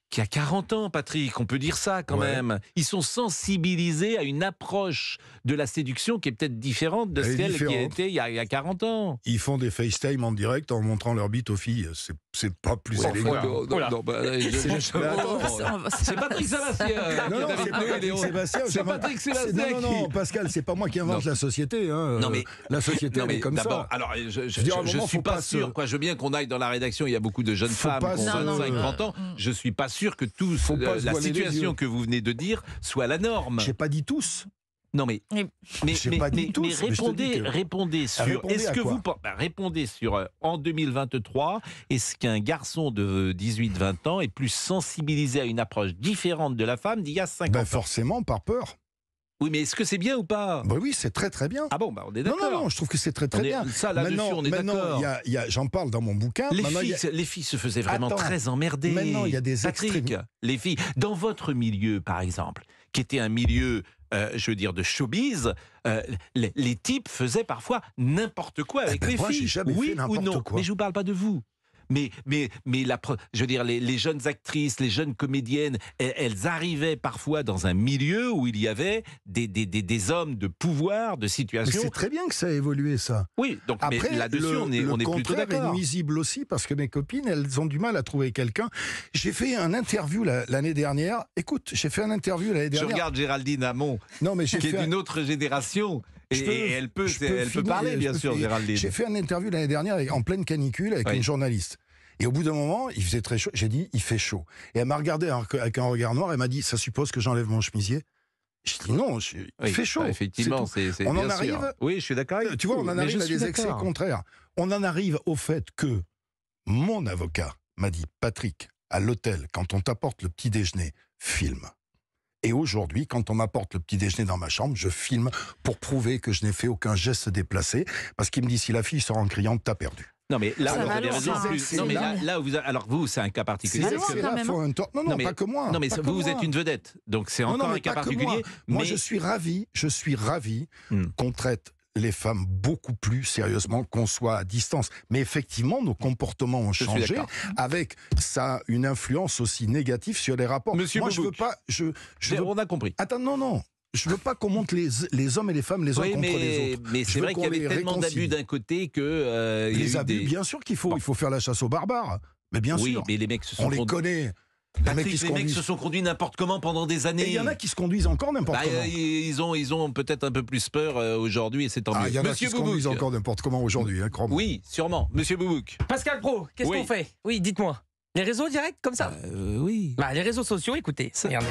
qui a quarante ans, Patrick, on peut dire ça quand Ouais. même. Ils sont sensibilisés à une approche de la séduction qui est peut-être différente de Elle est celle qui a différente. été il y a, il y a quarante ans. Ils font des FaceTime en direct en montrant leur bite aux filles. C'est, c'est pas plus Ouais, élégant. non, non, Voilà. non, bah, je- je- je- Mais attends, Oh, c'est Patrick Sébastien. Non, qui est non, avec c'est pas nous, il est Patrick au- Sébastien. C'est j'invente- Patrick c'est- Sébastien. Non, non, non, qui- Pascal, c'est pas moi qui invente Non. la société. Hein. Non, mais- La société, Non, elle mais est comme d'abord, ça. alors, je, je, Je veux dire, à un je moment, suis faut pas pas se- sûr. Quoi, je veux bien qu'on aille dans la rédaction. Il y a beaucoup de jeunes Faut femmes pas qui ont se- vingt-cinq, Non, non, trente ans. Je suis pas sûr que tous Faut pas euh, se la voiler les situation yeux. que vous venez de dire soit la norme. J'ai pas dit tous. Non mais Oui. mais, J'ai mais, pas dit mais- tous, mais mais je te dis répondez que- répondez sur répondez est-ce à que quoi vous pen- bah, répondez sur euh, en deux mille vingt-trois est-ce qu'un garçon de dix-huit vingt ans est plus sensibilisé à une approche différente de la femme d'il y a cinquante Ben ans? forcément, par peur. Oui, mais est-ce que c'est bien ou pas? Ben oui, c'est très très bien. Ah bon, bah on est non, d'accord. non, non, je trouve que c'est très très On est- bien. ça là-dessus, Maintenant, on est maintenant, d'accord. il y a- il y a- j'en parle dans mon bouquin. Les Maintenant, il filles, y a- les filles se faisaient vraiment Attends. très emmerder. Maintenant, il y a des Patrick, extrêmes. les filles, dans votre milieu, par exemple, qui était un milieu, euh, je veux dire, de showbiz, euh, les, les types faisaient parfois n'importe quoi avec Eh ben, les moi, j'ai filles. jamais oui fait ou n'importe non? quoi. Mais je vous parle pas de vous. Mais, mais, mais la, pre- je veux dire, les, les jeunes actrices, les jeunes comédiennes, elles, elles arrivaient parfois dans un milieu où il y avait des, des, des, des hommes de pouvoir, de Mais situation. c'est très bien que ça a évolué, ça. Oui, donc Après, mais là-dessus, le, on est, le on est plutôt contraire est d'accord. nuisible aussi parce que mes copines, elles ont du mal à trouver quelqu'un. J'ai fait un interview la- l'année dernière. Écoute, j'ai fait un interview l'année Je dernière. regarde Géraldine Hamon, Non, mais j'ai qui est fait un- d'une autre génération. Et, Je peux- et elle peut, je elle peut finir, parler, je bien peux sûr, finir. Géraldine. J'ai fait un interview l'année dernière avec- en pleine canicule avec Oui. une journaliste. Et au bout d'un moment, il faisait très chaud. J'ai dit, il fait chaud. Et elle m'a regardé avec un regard noir. Elle m'a dit, ça suppose que j'enlève mon chemisier? J'ai dit, non, je- il Oui, fait chaud. bah, effectivement, c'est tout. c'est. c'est On en bien sûr. arrive- Oui, je suis d'accord avec Tu vois, vous, on en mais arrive je à suis des excès d'accord. contraires. On en arrive au fait que mon avocat m'a dit, Patrick, à l'hôtel, quand on t'apporte le petit déjeuner, filme. Et aujourd'hui, quand on m'apporte le petit déjeuner dans ma chambre, je filme pour prouver que je n'ai fait aucun geste déplacé, parce qu'il me dit, si la fille sort en criant, t'as perdu. Non, mais là, Ça vous va avez loin, raison. ça, plus- c'est Non, mais là, énorme. là, vous, a- alors vous, c'est un cas particulier. C'est Ces loin, parce que- quand excès-là même, font un tort. Non, non, Non, mais- pas que moi. Non, mais pas ça- que vous, vous moi. êtes une vedette, donc c'est Non, encore non, un mais cas pas que particulier. Moi, Moi, mais je suis ravi, je suis ravi Hmm. qu'on traite les femmes beaucoup plus sérieusement, qu'on soit à distance. Mais effectivement, nos comportements ont Je suis changé, d'accord. avec ça une influence aussi négative sur les rapports. Monsieur Moi, je veux Boubouk. pas, je, je veux- on a compris. Attends, non, non, je veux pas qu'on monte les, les hommes et les femmes les uns Oui, contre mais, les autres. mais Je c'est veux vrai qu'il y qu'on avait les tellement réconcilie. d'abus d'un côté que. euh, il y a Les eu abus, des- bien sûr qu'il faut, Bon. il faut faire la chasse aux barbares. Mais bien oui, sûr, mais les mecs se sont on les conduits- connaît. Les Patrick, mecs qui se les mecs conduisent. se sont conduits n'importe comment pendant des années. Et il y en a qui se conduisent encore n'importe Bah, comment. euh, ils ont, ils ont peut-être un peu plus peur euh, aujourd'hui et c'est tant Ah, mieux. il y en a Monsieur qui se conduisent Boubouk. encore n'importe comment aujourd'hui, hein, crois-moi. Oui, sûrement. Monsieur Boubouk. Pascal Pro, qu'est-ce Oui. qu'on fait? Oui, dites-moi. Les réseaux directs comme ça? Euh, oui. Bah, les réseaux sociaux, écoutez. Regardez.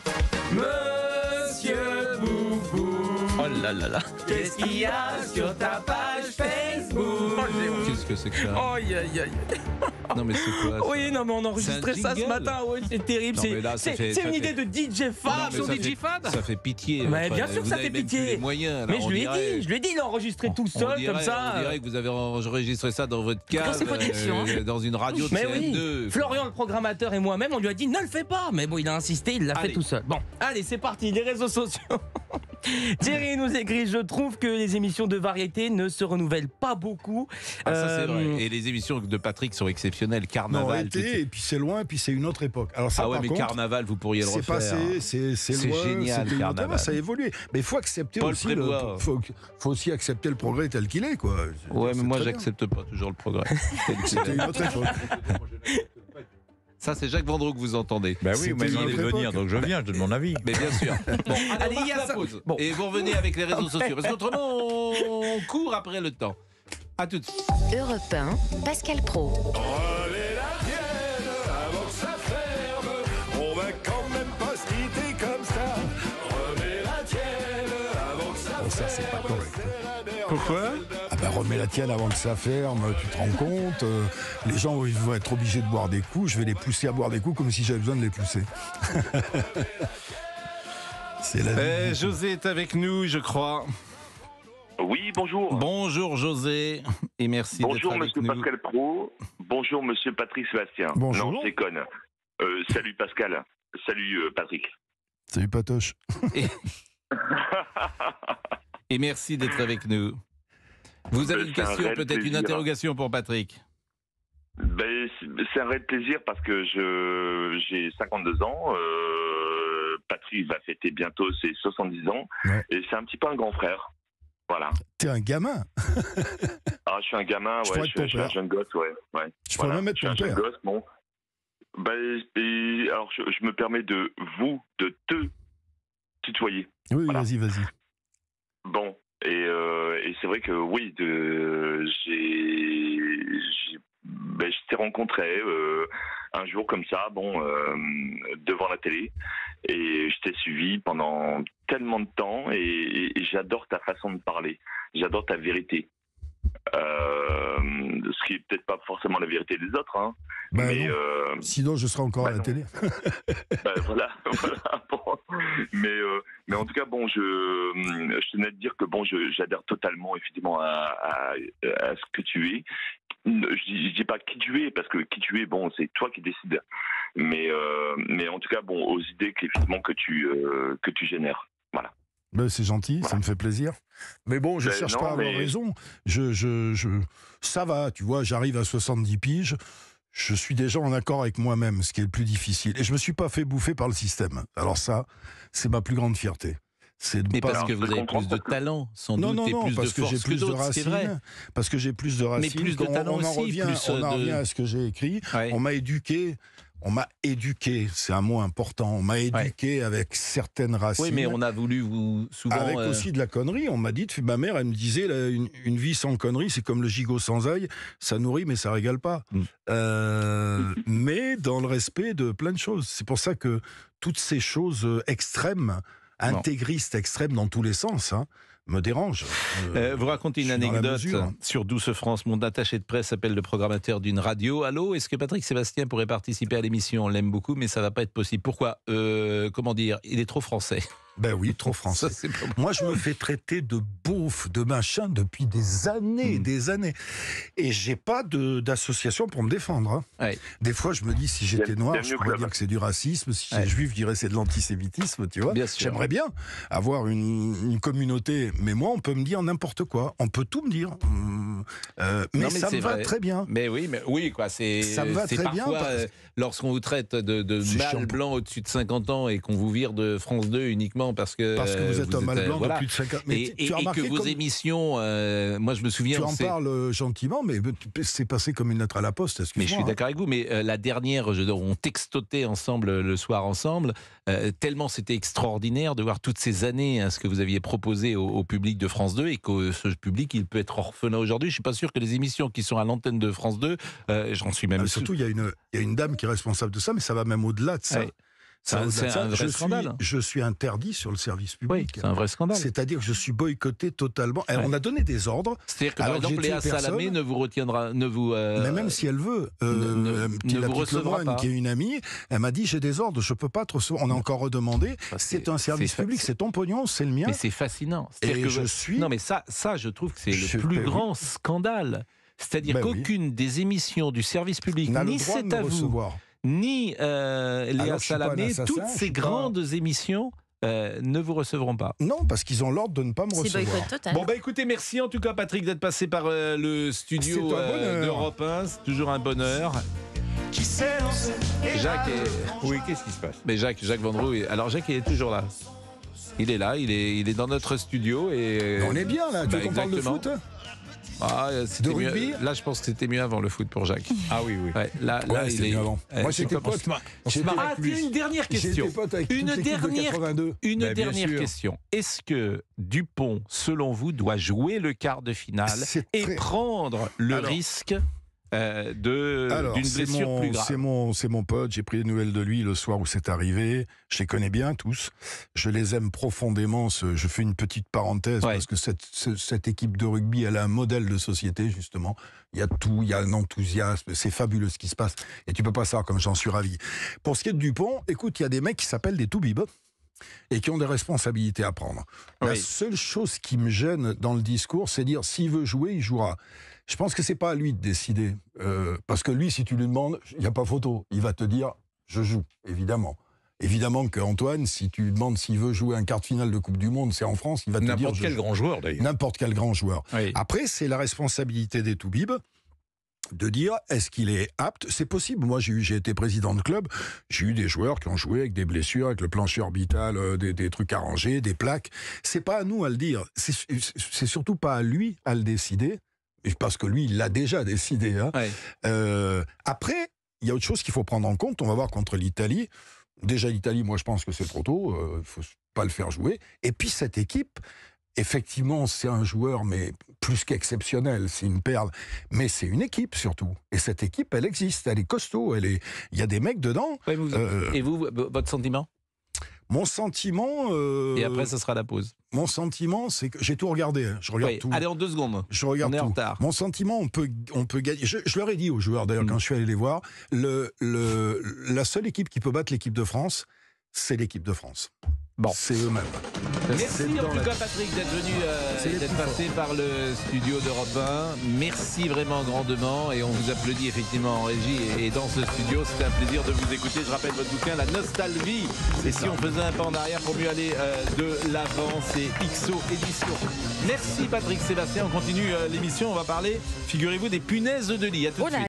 Monsieur Boubou. Oh là là là. Qu'est-ce qu'il y a sur ta page Facebook? Qu'est-ce que c'est que ça? Oh, aïe, aïe, aïe. Non, mais c'est quoi ça? Oui, non, mais on enregistrait C'est un ça ce jingle. matin. Oui, c'est terrible. Non, C'est mais là, ça c'est- fait- c'est ça une fait- idée de D J Non, Fab. mais Son ça D J fait- Fab. Ça fait pitié. Mais Enfin, bien sûr que vous ça avez fait même pitié. plus les moyens. là, Mais on je lui ai dirait- dit, je lui ai dit, il a enregistré tout on seul dirait- comme ça. On dirait que vous avez enregistré ça dans votre cave, Grosse production, euh, dans une radio de Mais C oui, N deux. Florian le programmateur et moi-même, on lui a dit ne le fais pas. Mais bon, il a insisté, il l'a fait Allez. tout seul. Bon, allez, c'est parti, les réseaux sociaux. Thierry nous écrit, je trouve que les émissions de variété ne se renouvellent pas beaucoup. Ah, ça c'est Euh, vrai. Et les émissions de Patrick sont exceptionnelles. Non, Carnaval. tout- été, et puis c'est loin, et puis c'est une autre époque. Alors ça, Ah ouais, par mais contre, Carnaval, vous pourriez le c'est refaire. passé, c'est c'est C'est loin, génial, c'était une autre Carnaval. époque, ça a évolué. Mais il faut accepter Paul aussi le, Prébois. faut, faut aussi accepter le progrès tel qu'il est, quoi. Je veux Ouais, dire, mais c'est moi très bien. j'accepte pas toujours le progrès. Tel qu'il C'était est. une autre époque. Ça, c'est Jacques Vendroux que vous entendez. Ben oui, C'était vous m'avez une demandé de autre venir, époque. donc je viens, je donne mon avis. Mais bien sûr. Bon, allez, Allez, on il y a marque la ça. pause. Bon. Et vous revenez avec les réseaux sociaux. Parce qu'autrement, on court après le temps. À tout de suite. Europe un, Pascal Pro. Remets la tienne avant que ça ferme. On va quand même pas se quitter comme ça. Remets la tienne avant que ça Bon, ça, c'est pas correct. Pourquoi? Ah ben, remets la tienne avant que ça ferme, tu te rends compte. euh, les gens ils vont être obligés de boire des coups, je vais les pousser à boire des coups comme si j'avais besoin de les pousser. C'est la Eh, vie. José est avec nous, je crois. Oui, bonjour. Bonjour José, et merci Bonjour d'être avec Monsieur nous. Pascal Pro. Bonjour Monsieur Patrick Sébastien. Bonjour. Non, je déconne. Euh, salut Pascal. Salut euh, Patrick. Salut Patoche. Et merci d'être avec nous. Vous avez Ben, une c'est un question, réel peut-être une plaisir. interrogation pour Patrick. Ben, c'est c'est un réel plaisir parce que je j'ai cinquante-deux ans. Euh, Patrick va fêter bientôt ses soixante-dix ans. Ouais. Et c'est un petit peu un grand frère. Voilà. T'es un gamin. Ah, je suis un gamin, Je ouais. pourrais Je, être ton je suis un père. jeune gosse, ouais. ouais. Je pourrais même être je suis ton un jeune père. gosse, bon. Ben, et, alors, je, je me permets de vous, de te tutoyer. Oui, Voilà. vas-y, vas-y. Bon, et, euh, et c'est vrai que oui, de, j'ai, j'ai, ben, je t'ai rencontré euh, un jour comme ça, bon, euh, devant la télé, et je t'ai suivi pendant tellement de temps, et, et, et j'adore ta façon de parler, j'adore ta vérité. Euh, ce qui est peut-être pas forcément la vérité des autres, hein. Bah mais non. euh, Sinon, je serais encore bah à la non. télé. ben voilà, voilà. Bon. Mais euh, mais en tout cas, bon, je je tenais à te dire que bon, je, j'adhère totalement effectivement à, à, à ce que tu es. Je dis, je dis pas qui tu es parce que qui tu es, bon, c'est toi qui décides. Mais euh, mais en tout cas, bon, aux idées qu'effectivement que tu euh, que tu génères. Voilà. Ben, c'est gentil, ça me fait plaisir. Mais bon, je Ben cherche non, pas à avoir mais- raison. Je, je, je, ça va, tu vois, j'arrive à soixante-dix piges. Je suis déjà en accord avec moi-même, ce qui est le plus difficile. Et je me suis pas fait bouffer par le système. Alors ça, c'est ma plus grande fierté. C'est de Mais pas... parce que Alors, vous je avez comprends plus de parce que- talent, sans Non, doute, non, et non, plus parce de que j'ai force que plus de d'autres, c'est vrai. racines. Parce que j'ai plus de racines. plus de Quand talent on en aussi, revient, plus, on en euh, de- revient à ce que j'ai écrit. Ouais. On m'a éduqué. On m'a éduqué, c'est un mot important. On m'a éduqué avec certaines racines. Oui, mais on a voulu vous souvent. Avec euh, aussi de la connerie. On m'a dit, ma mère, elle me disait, là, une, une vie sans connerie, c'est comme le gigot sans ail, ça nourrit, mais ça régale pas. Mm. Euh, mais dans le respect de plein de choses. C'est pour ça que toutes ces choses euh, extrêmes, intégristes, extrêmes dans tous les sens, hein, me dérangent. Euh, Euh, vous racontez une je suis dans la anecdote mesure. sur Douce France. Mon attaché de presse s'appelle le programmateur d'une radio. Allô, est-ce que Patrick Sébastien pourrait participer à l'émission? On l'aime beaucoup, mais ça va pas être possible. Pourquoi? euh, Comment dire? Il est trop français. Ben oui, trop français. Ça, c'est pas bon. Moi, je me fais traiter de beauf, de machin depuis des années, Mm. des années. Et j'ai pas de- d'association pour me défendre. hein. Ouais. Des fois, je me dis, si j'étais Bien- noir, bien je mieux pourrais que dire là-bas. que c'est du racisme. Si Ouais. j'étais juif, je dirais que c'est de l'antisémitisme, tu vois. Bien sûr. J'aimerais bien avoir une, une communauté. Mais moi, on peut me dire n'importe quoi. On peut tout me dire. Hum, euh, mais, Non, mais ça c'est me va vrai. très bien. Mais oui, mais oui, quoi. C'est Ça me va c'est très bien, parfois, parce- euh, lorsqu'on vous traite de, de C'est mâle chiant. blanc au-dessus de cinquante ans et qu'on vous vire de France deux uniquement parce que Parce que vous êtes un euh, mâle blanc voilà. de plus de cinquante. Mais Et, tu, et- tu as et remarqué que vos comme- émissions, euh, moi je me souviens, tu on en s'est- parles euh, gentiment, mais c'est passé comme une lettre à la poste. Mais je Excuse-moi. suis hein. d'accord avec vous, mais euh, la dernière, je, on textotait ensemble euh, le soir ensemble, euh, tellement c'était extraordinaire de voir toutes ces années hein, ce que vous aviez proposé au, au public de France deux et que ce public, il peut être orphelin aujourd'hui. Je suis pas sûr que les émissions qui sont à l'antenne de France deux, euh, j'en suis même Ah, mais sûr. surtout, il y, a une- il y a une dame qui est responsable de ça, mais ça va même au-delà de ça. Ouais. Ça va C'est au-delà de ça. un vrai je scandale. Suis, je suis interdit sur le service Oui, public. c'est un vrai scandale. C'est-à-dire que je suis boycotté totalement. Et Ouais. On a donné des ordres, C'est-à-dire que par alors exemple, j'ai tué Léa Salamé personne. ne vous retiendra, ne vous. euh, mais même si elle veut, euh, ne- ne- euh, ne petit- la vous petite recevra Lemoine, pas. qui est une amie, elle m'a dit j'ai des ordres, je peux pas te recevoir. On a encore redemandé. Bah, C'est c'est- un service c'est fa- public, c'est ton pognon, c'est le mien. Mais c'est fascinant. C'est-à-dire Et que je vous- suis. Non, mais ça, ça, je trouve que c'est Je- le plus ben oui. grand scandale. C'est-à-dire Ben oui. qu'aucune des émissions du service public, n'a le ni droit de C'est me à vous, recevoir. ni euh, Léa Alors, je suis pas un Salamé, assassin, toutes je ces suis pas- grandes émissions euh, ne vous recevront pas. Non, parce qu'ils ont l'ordre de ne pas me C'est recevoir. boycott total. Bon, bah écoutez, merci en tout cas, Patrick, d'être passé par euh, le studio C'est un euh, bonheur. d'Europe un. C'est toujours un bonheur. Qui s'est lancé et Jacques là, est. Oui, qu'est-ce qui se passe? Mais Jacques, Jacques Vendroux, est- alors Jacques il est toujours là. Il est là, il est, il est dans notre studio et. On est bien là, tu Bah, veux qu'on parle de exactement. foot. Ah, c'était De mieux- rugby Là, je pense que c'était mieux avant le foot pour Jacques. Ah oui, oui. Ouais, là, là, Ouais, il c'était est. mieux avant. Ouais, Moi, je sais j'étais pas, pote. on se marre- on se J'étais- marre. Ah, tiens, une dernière question. J'étais pote avec Une toute l'équipe de dernière- quatre-vingt-deux. Une Bah, bien dernière sûr. question. Est-ce que Dupont, selon vous, doit jouer le quart de finale C'est et très- prendre le Alors- risque euh, de Alors, d'une c'est blessure mon, plus grave? c'est mon, c'est mon pote. J'ai pris des nouvelles de lui le soir où c'est arrivé. Je les connais bien tous. Je les aime profondément. Ce- je fais une petite parenthèse Ouais. parce que cette, ce- cette équipe de rugby, elle a un modèle de société justement. Il y a tout, il y a un enthousiasme. C'est fabuleux ce qui se passe. Et tu peux pas savoir comme j'en suis ravi. Pour ce qui est de Dupont, écoute, il y a des mecs qui s'appellent des toubibs et qui ont des responsabilités à prendre. La Oui. seule chose qui me gêne dans le discours, c'est dire s'il veut jouer, il jouera. Je pense que c'est pas à lui de décider. Euh, parce que lui, si tu lui demandes, il n'y a pas photo. Il va te dire, je joue, évidemment. Évidemment qu'Antoine, si tu lui demandes s'il veut jouer un quart de finale de Coupe du Monde, c'est en France, il va te dire... N'importe je quel joue. grand joueur, d'ailleurs. N'importe quel grand joueur. Oui. Après, c'est la responsabilité des toubibs de dire est-ce qu'il est apte. C'est possible. Moi, j'ai eu, j'ai été président de club. J'ai eu des joueurs qui ont joué avec des blessures, avec le plancher orbital, euh, des, des trucs arrangés, des plaques. C'est pas à nous à le dire. C'est, c'est surtout pas à lui à le décider, parce que lui, il l'a déjà décidé. Hein. Ouais. Euh, après, il y a autre chose qu'il faut prendre en compte. On va voir contre l'Italie. Déjà, l'Italie, moi, je pense que c'est trop tôt. Il euh, faut pas le faire jouer. Et puis cette équipe. Effectivement, c'est un joueur, mais plus qu'exceptionnel, c'est une perle. Mais c'est une équipe, surtout. Et cette équipe, elle existe, elle est costaud, elle est... il y a des mecs dedans. Ouais, vous... euh... Et vous, votre sentiment ? Mon sentiment... Euh... Et après, ça sera la pause. Mon sentiment, c'est que... J'ai tout regardé, hein. Je regarde oui. tout. Allez, en deux secondes. Je regarde on est tout. en retard. Mon sentiment, on peut, on peut gagner... Je, je leur ai dit aux joueurs, d'ailleurs, mmh. quand je suis allé les voir, le, le, la seule équipe qui peut battre l'équipe de France, c'est l'équipe de France. Bon. C'est eux-mêmes. Merci en tout cas Patrick d'être venu, euh, d'être passé par le studio d'Europe un. Merci vraiment grandement et on vous applaudit effectivement en régie et, et dans ce studio. C'était un plaisir de vous écouter. Je rappelle votre bouquin La Nostalgie. Et si on faisait un pas en arrière pour mieux aller euh, de l'avant, c'est X O Édition. Merci Patrick Sébastien. On continue euh, l'émission. On va parler, figurez-vous, des punaises de lit. À tout de suite.